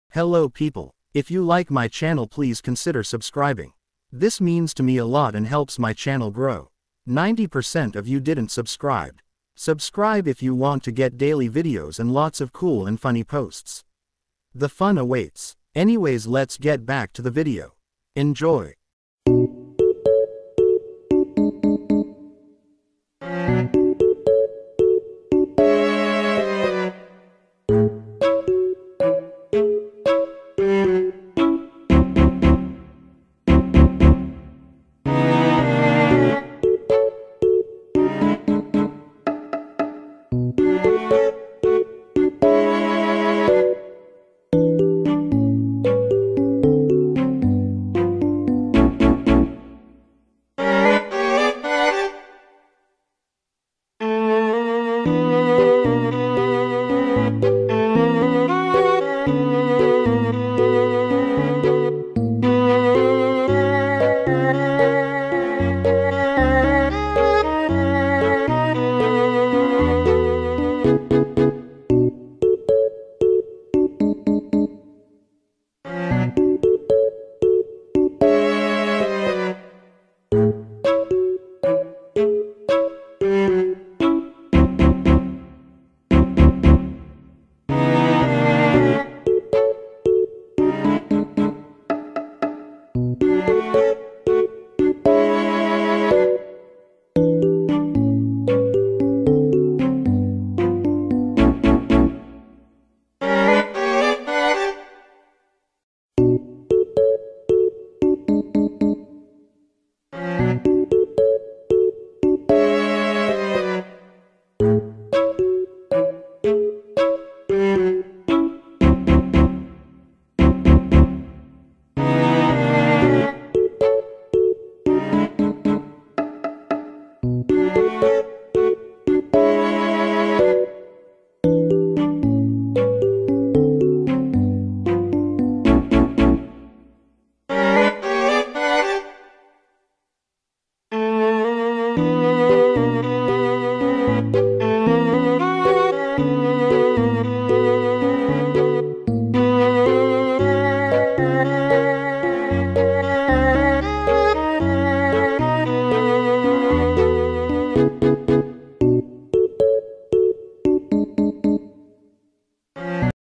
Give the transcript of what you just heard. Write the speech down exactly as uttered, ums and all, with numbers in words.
Hello people. If you like my channel, please consider subscribing. This means to me a lot and helps my channel grow. ninety percent of you didn't subscribe. Subscribe if you want to get daily videos and lots of cool and funny posts. The fun awaits. Anyways, let's get back to the video. Enjoy.